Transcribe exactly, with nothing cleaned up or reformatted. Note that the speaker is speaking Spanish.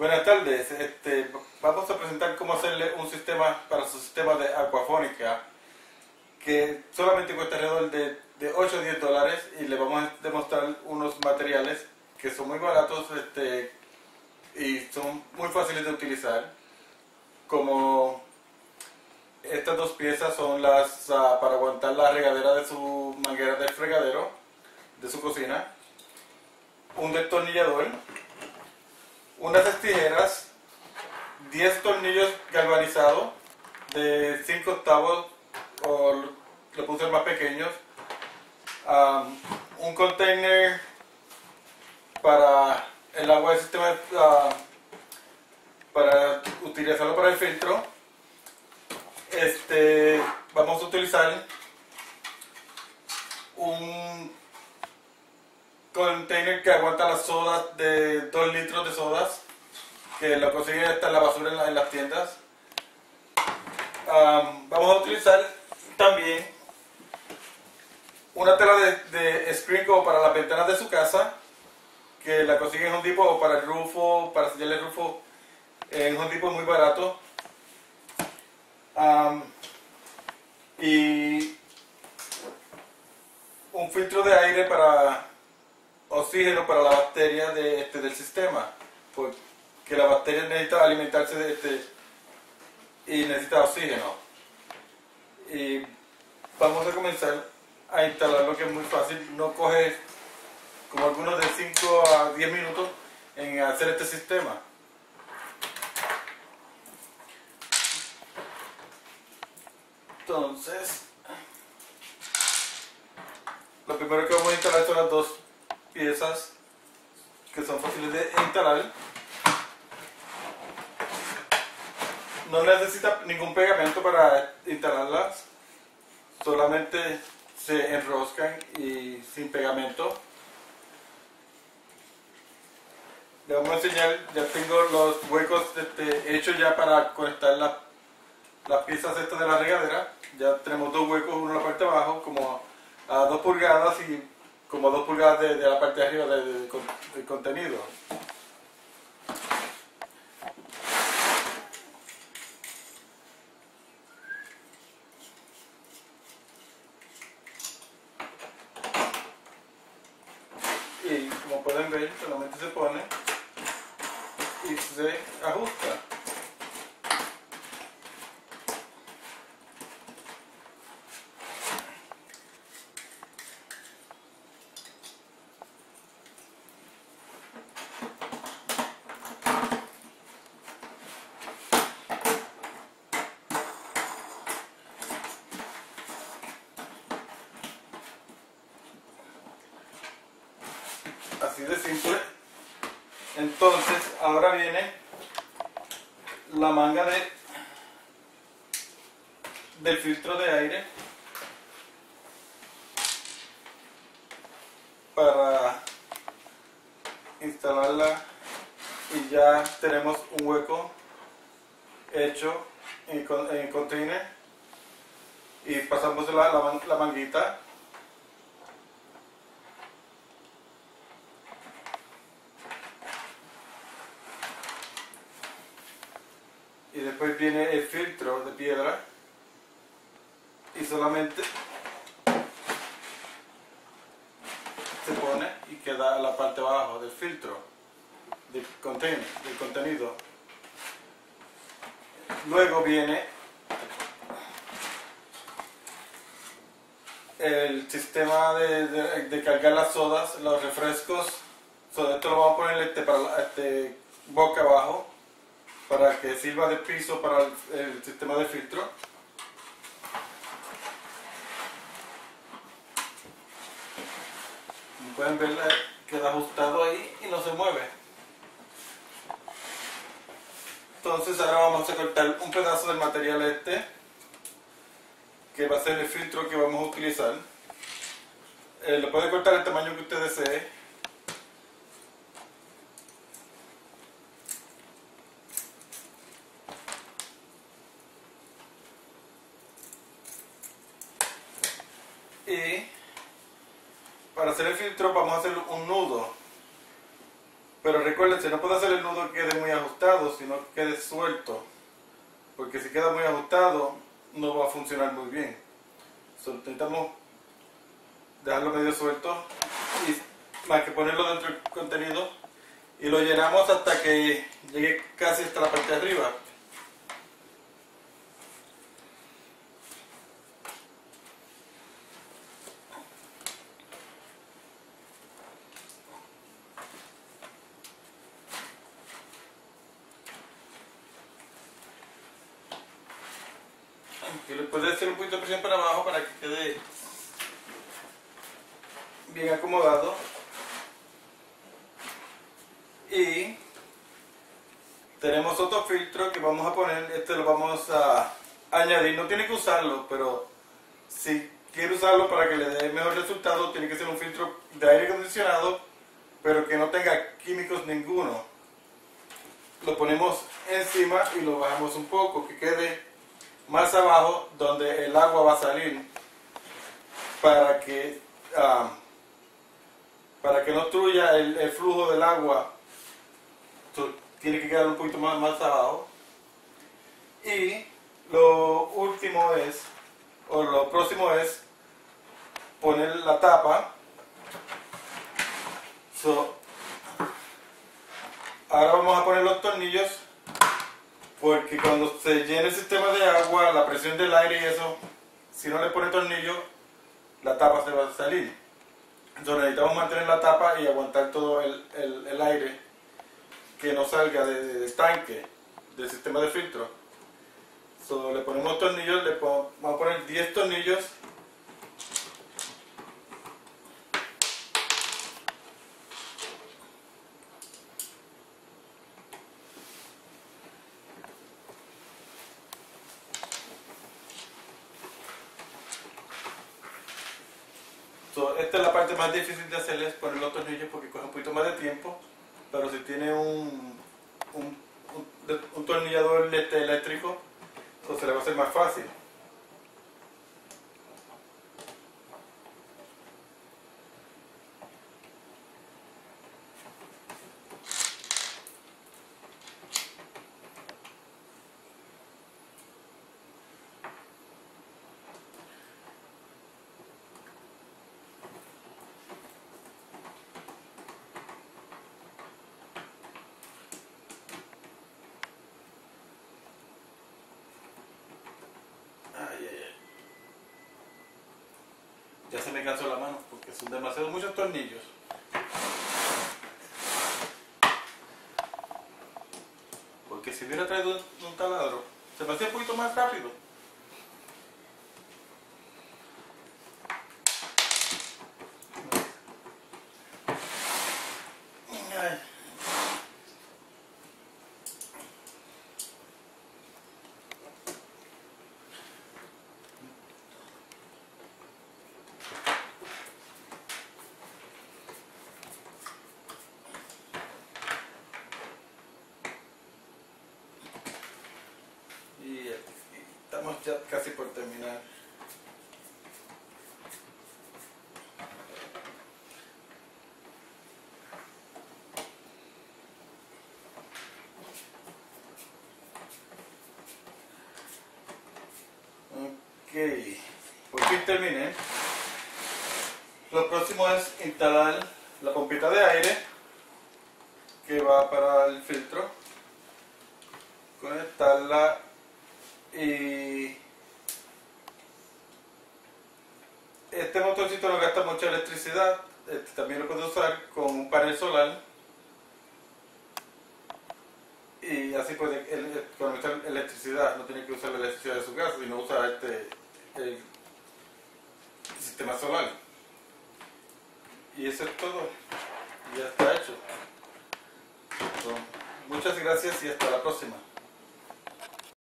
Buenas tardes, este, vamos a presentar cómo hacerle un sistema para su sistema de acuafónica que solamente cuesta alrededor de, de ocho a diez dólares, y le vamos a demostrar unos materiales que son muy baratos este, y son muy fáciles de utilizar, como estas dos piezas son las uh, para aguantar la regadera de su manguera del fregadero de su cocina, un destornillador, unas tijeras, diez tornillos galvanizados de cinco octavos, o le puse más pequeños, um, un container para el agua del sistema, uh, para utilizarlo para el filtro. Este, vamos a utilizar un container que aguanta las sodas de dos litros de sodas, que lo consiguen hasta en la basura en, la, en las tiendas. Um, vamos a utilizar también una tela de, de screen como para las ventanas de su casa, que la consiguen en Home Depot, o para el rufo, para sellar el rufo en Home Depot, muy barato. Um, y un filtro de aire para oxígeno para la bacteria de, este, del sistema, porque la bacteria necesita alimentarse de este y necesita oxígeno. Y vamos a comenzar a instalarlo, que es muy fácil, no coge como algunos de cinco a diez minutos en hacer este sistema. Entonces, lo primero que vamos a instalar son las dos piezas, que son fáciles de instalar. No necesita ningún pegamento para instalarlas, solamente se enroscan y sin pegamento. Le vamos a enseñar, ya tengo los huecos este, hechos ya para conectar la, las piezas estas de la regadera. Ya tenemos dos huecos, uno en la parte de abajo, como a dos pulgadas, y como dos pulgadas de, de la parte de arriba de, de, de, del contenido. Y como pueden ver, solamente se pone y se ajusta. Así de simple. Entonces, ahora viene la manga de del filtro de aire para instalarla, y ya tenemos un hueco hecho en el container, y pasamos la, la, la manguita. Y después viene el filtro de piedra, y solamente se pone y queda la parte de abajo del filtro del, contain, del contenido. Luego viene el sistema de, de, de cargar las sodas, los refrescos. So, esto lo vamos a poner este, para este, boca abajo, para que sirva de piso para el, el sistema de filtro. Como pueden ver, queda ajustado ahí y no se mueve. Entonces ahora vamos a cortar un pedazo del material este, que va a ser el filtro que vamos a utilizar. Eh, lo puede cortar el tamaño que usted desee. Y para hacer el filtro vamos a hacer un nudo. Pero recuérdense, no puede hacer el nudo que quede muy ajustado, sino que quede suelto. Porque si queda muy ajustado, no va a funcionar muy bien. So, intentamos dejarlo medio suelto y más que ponerlo dentro del contenido y lo llenamos hasta que llegue casi hasta la parte de arriba. Que le puede hacer un poquito de presión para abajo para que quede bien acomodado. Y tenemos otro filtro que vamos a poner, este lo vamos a añadir, no tiene que usarlo, pero si quiere usarlo para que le dé mejor resultado, tiene que ser un filtro de aire acondicionado, pero que no tenga químicos ninguno. Lo ponemos encima y lo bajamos un poco, que quede más abajo donde el agua va a salir, para que um, para que no obstruya el, el flujo del agua. Entonces, tiene que quedar un poquito más, más abajo. Y lo último es, o lo próximo es poner la tapa. So, ahora vamos a poner los tornillos, porque cuando se llene el sistema de agua, la presión del aire y eso, si no le pone tornillo, la tapa se va a salir. Entonces necesitamos mantener la tapa y aguantar todo el, el, el aire que no salga de, de, del tanque, del sistema de filtro. So, le ponemos tornillos, le ponemos, vamos a poner diez tornillos. So, esta es la parte más difícil de hacer, es poner los tornillos porque coge un poquito más de tiempo, pero si tiene un, un, un, un tornillador eléctrico, so, se le va a hacer más fácil. Ya se me cansó la mano porque son demasiados muchos tornillos. Porque si hubiera traído un, un taladro, se me hacía un poquito más rápido. Ay. Y estamos ya casi por terminar. Ok, por fin terminé. Lo próximo es instalar la pompita de aire que va para el filtro, conectarla y este motorcito no gasta mucha electricidad. Este también lo puede usar con un panel solar y así puede economizar electricidad, no tiene que usar la electricidad de su casa, sino usa este el sistema solar. Y eso es todo, ya está hecho. Entonces, muchas gracias y hasta la próxima.